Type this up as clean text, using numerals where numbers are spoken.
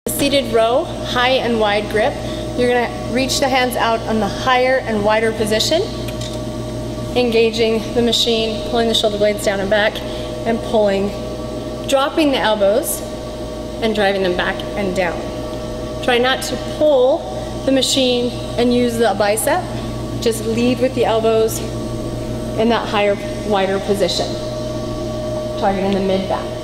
Seated row, high and wide grip. You're going to reach the hands out on the higher and wider position, engaging the machine, pulling the shoulder blades down and back, and pulling, dropping the elbows and driving them back and down. Try not to pull the machine and use the bicep. Just lead with the elbows in that higher, wider position, targeting the mid-back.